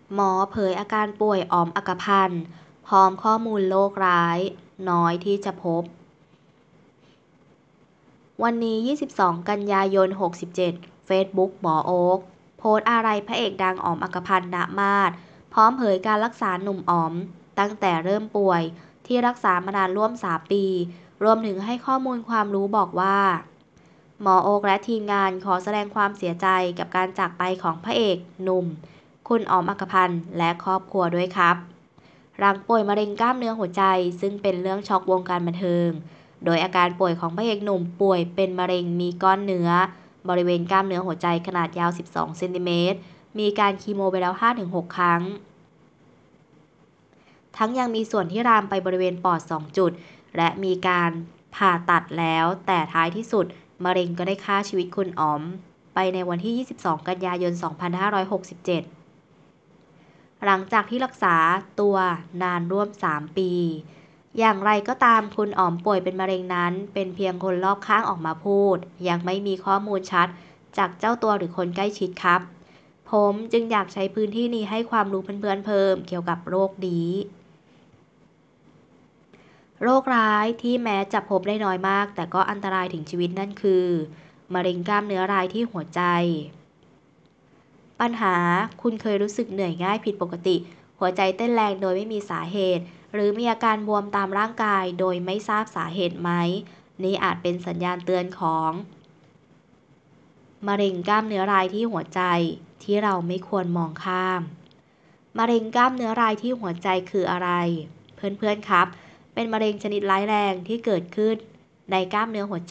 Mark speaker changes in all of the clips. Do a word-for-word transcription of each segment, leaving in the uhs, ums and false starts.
Speaker 1: หมอเผยอาการป่วยอ๋อมอักพันธ์พร้อมข้อมูลโรคร้ายน้อยที่จะพบ วันนี้ ยี่สิบสอง กันยายน หกสิบเจ็ด เฟซบุ๊กหมอโอ๊คโพสต์อะไรพระเอกดังอ๋อมอักพันธ์ณมาศพร้อมเผยการรักษาหนุ่มอ๋อมตั้งแต่เริ่มป่วยที่รักษามานานร่วม สาม ปี รวมถึงให้ข้อมูลความรู้บอกว่า หมอโอ๊คและทีมงานขอแสดงความเสียใจกับการจากไปของพระเอกหนุ่มคุณอ๋อมอักพันธ์และครอบครัวด้วยครับหลังป่วยมะเร็งกล้ามเนื้อหัวใจซึ่งเป็นเรื่องช็อกวงการบันเทิงโดยอาการป่วยของพระเอกหนุ่มป่วยเป็นมะเร็งมีก้อนเนื้อบริเวณกล้ามเนื้อหัวใจขนาดยาว สิบสอง เซนติเมตร มีการคีโมไปแล้ว ห้าถึงหก ครั้ง ทั้งยังมีส่วนที่ลามไปบริเวณปอด สอง จุด และมีการผ่าตัดแล้ว แต่ท้ายที่สุดมะเร็งก็ได้ฆ่าชีวิตคุณอ๋อมไปในวันที่ ยี่สิบสอง กันยายน สองพันห้าร้อยหกสิบเจ็ด หลังจากที่รักษาตัวนานร่วม สาม ปี อย่างไรก็ตามคุณอ๋อมป่วยเป็นมะเร็งนั้นเป็นเพียงคนรอบข้างออกมาพูด ยังไม่มีข้อมูลชัดจากเจ้าตัวหรือคนใกล้ชิดครับ ผมจึงอยากใช้พื้นที่นี้ให้ความรู้เพื่อนๆเพิ่มเกี่ยวกับโรคนี้โรคร้ายที่แม้จะพบได้น้อยมากแต่ก็อันตรายถึงชีวิตนั่นคือมะเร็งกล้ามเนื้อรายที่หัวใจปัญหาคุณเคยรู้สึกเหนื่อยง่ายผิดปกติหัวใจเต้นแรงโดยไม่มีสาเหตุหรือมีอาการบวมตามร่างกายโดยไม่ทราบสาเหตุไหมนี่อาจเป็นสัญญาณเตือนของมะเร็งกล้ามเนื้อรายที่หัวใจที่เราไม่ควรมองข้ามมะเร็งกล้ามเนื้อรายที่หัวใจคืออะไรเพื่อนๆครับเป็นมะเร็งชนิดร้ายแรงที่เกิดขึ้นในกล้ามเนื้อหัวใจ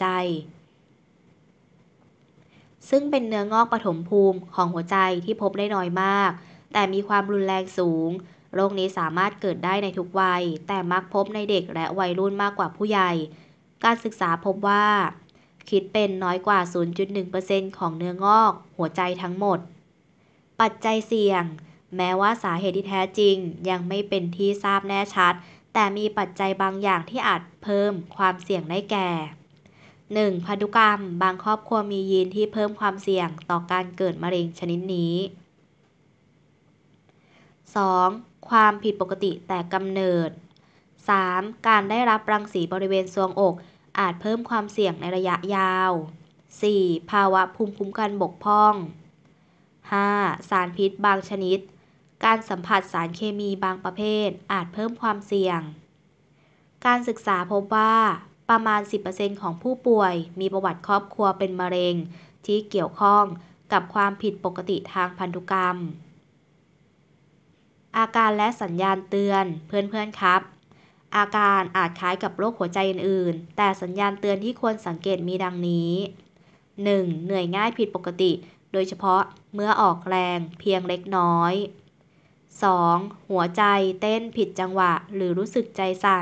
Speaker 1: ซึ่งเป็นเนื้องอกปฐมภูมิของหัวใจที่พบได้น้อยมากแต่มีความรุนแรงสูงโรคนี้สามารถเกิดได้ในทุกวัยแต่มักพบในเด็กและวัยรุ่นมากกว่าผู้ใหญ่การศึกษาพบว่าคิดเป็นน้อยกว่า ศูนย์จุดหนึ่งเปอร์เซ็นต์ ของเนื้องอกหัวใจทั้งหมดปัจจัยเสี่ยงแม้ว่าสาเหตุที่แท้จริงยังไม่เป็นที่ทราบแน่ชัดแต่มีปัจจัยบางอย่างที่อาจเพิ่มความเสี่ยงได้แก่ หนึ่ง. พันธุกรรมบางครอบครัวมียีนที่เพิ่มความเสี่ยงต่อการเกิดมะเร็งชนิดนี้ สอง. ความผิดปกติแต่กำเนิด สาม. การได้รับรังสีบริเวณทรวงอกอาจเพิ่มความเสี่ยงในระยะยาว สี่. ภาวะภูมิคุ้มกันบกพร่อง ห้า. สารพิษบางชนิดการสัมผัสสารเคมีบางประเภทอาจเพิ่มความเสี่ยงการศึกษาพบว่าประมาณ สิบเปอร์เซ็นต์ ของผู้ป่วยมีประวัติครอบครัวเป็นมะเร็งที่เกี่ยวข้องกับความผิดปกติทางพันธุกรรมอาการและสัญญาณเตือนเพื่อนๆครับอาการอาจคล้ายกับโรคหัวใจอื่นๆแต่สัญญาณเตือนที่ควรสังเกตมีดังนี้ หนึ่ง. เหนื่อยง่ายผิดปกติโดยเฉพาะเมื่อออกแรงเพียงเล็กน้อย สอง. หัวใจเต้นผิดจังหวะหรือรู้สึกใจสั่น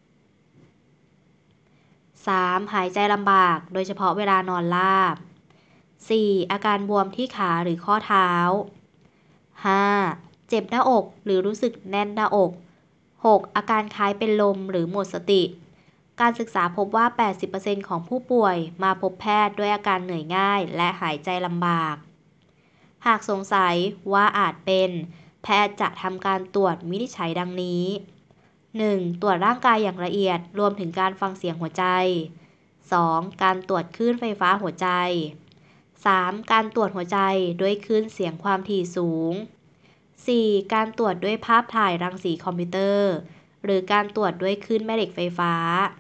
Speaker 1: สาม. หายใจลำบากโดยเฉพาะเวลานอนราบ สี่. อาการบวมที่ขาหรือข้อเท้า ห้า. เจ็บหน้าอกหรือรู้สึกแน่นหน้าอก หก. อาการคล้ายเป็นลมหรือหมดสติ การศึกษาพบว่า แปดสิบเปอร์เซ็นต์ ของผู้ป่วยมาพบแพทย์ด้วยอาการเหนื่อยง่ายและหายใจลำบาก หากสงสัยว่าอาจเป็นแพทย์จะทำการตรวจวินิจฉัยดังนี้ หนึ่ง. ตรวจร่างกายอย่างละเอียดรวมถึงการฟังเสียงหัวใจ สอง. การตรวจคลื่นไฟฟ้าหัวใจ สาม. การตรวจหัวใจด้วยคลื่นเสียงความถี่สูง สี่. การตรวจด้วยภาพถ่ายรังสีคอมพิวเตอร์หรือการตรวจด้วยคลื่นแม่เหล็กไฟฟ้า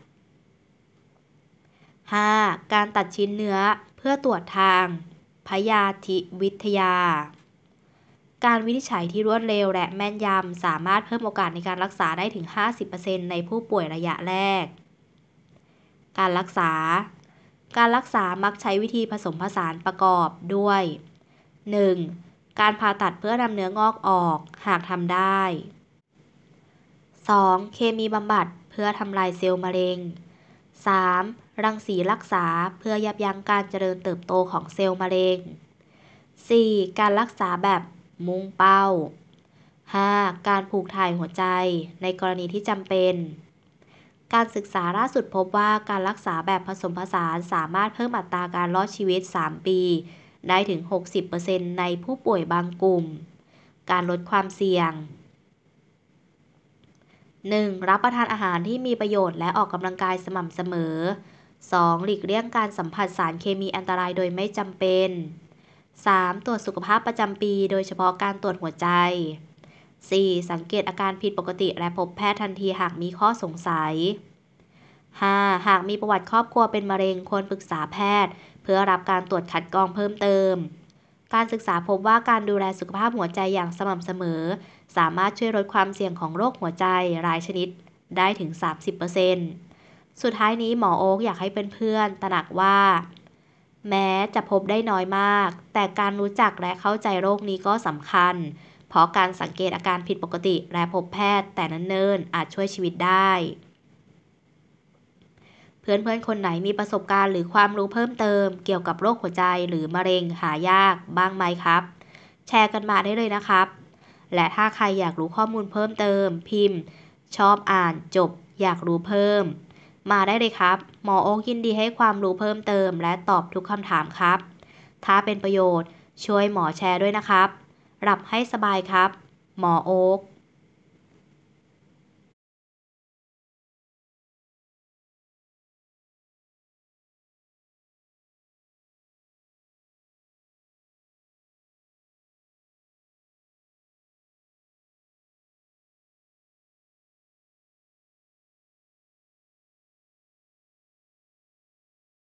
Speaker 1: ห้า. การตัดชิ้นเนื้อเพื่อตรวจทางพยาธิวิทยาการวินิจฉัยที่รวดเร็วและแม่นยำสามารถเพิ่มโอกาสในการรักษาได้ถึง ห้าสิบเปอร์เซ็นต์ ในผู้ป่วยระยะแรก การรักษา การรักษามักใช้วิธีผสมผสานประกอบด้วย หนึ่ง. การผ่าตัดเพื่อนำเนื้องอกออกหากทำได้ สอง. เคมีบำบัดเพื่อทำลายเซลล์มะเร็ง สาม. รังสีรักษาเพื่อยับยั้งการเจริญเติบโตของเซลล์มะเร็ง สี่. การรักษาแบบมุ่งเป้า ห้า. การผูกถ่ายหัวใจในกรณีที่จำเป็น การศึกษาล่าสุดพบว่าการรักษาแบบผสมผสานสามารถเพิ่มอัตราการรอดชีวิต สาม ปีได้ถึง หกสิบเปอร์เซ็นต์ ในผู้ป่วยบางกลุ่มการลดความเสี่ยง หนึ่ง. รับประทานอาหารที่มีประโยชน์และออกกำลังกายสม่ำเสมอ สอง. หลีกเลี่ยงการสัมผัสสารเคมีอันตรายโดยไม่จำเป็น สาม. ตรวจสุขภาพประจำปีโดยเฉพาะการตรวจหัวใจ สี่. สังเกตอาการผิดปกติและพบแพทย์ทันทีหากมีข้อสงสัย ห้า. หากมีประวัติครอบครัวเป็นมะเร็งควรปรึกษาแพทย์เพื่อรับการตรวจคัดกรองเพิ่มเติม การศึกษาพบว่าการดูแลสุขภาพหัวใจอย่างสม่ำเสมอสามารถช่วยลดความเสี่ยงของโรคหัวใจหลายชนิดได้ถึง สามสิบเปอร์เซ็นต์ สุดท้ายนี้หมอโอ๊คอยากให้เพื่อนๆตระหนักว่าแม้จะพบได้น้อยมากแต่การรู้จักและเข้าใจโรคนี้ก็สำคัญเพราะการสังเกตอาการผิดปกติและพบแพทย์แต่เนิ่นๆอาจช่วยชีวิตได้เพื่อนๆคนไหนมีประสบการณ์หรือความรู้เพิ่มเติมเกี่ยวกับโรคหัวใจหรือมะเร็งหายากบ้างไหมครับแชร์กันมาได้เลยนะครับและถ้าใครอยากรู้ข้อมูลเพิ่มเติมพิมพ์ชอบอ่านจบอยากรู้เพิ่มมาได้เลยครับหมอโอ๊คยินดีให้ความรู้เพิ่มเติมและตอบทุกคำถามครับถ้าเป็นประโยชน์ช่วยหมอแชร์ด้วยนะครับหลับให้สบายครับหมอโอ๊ค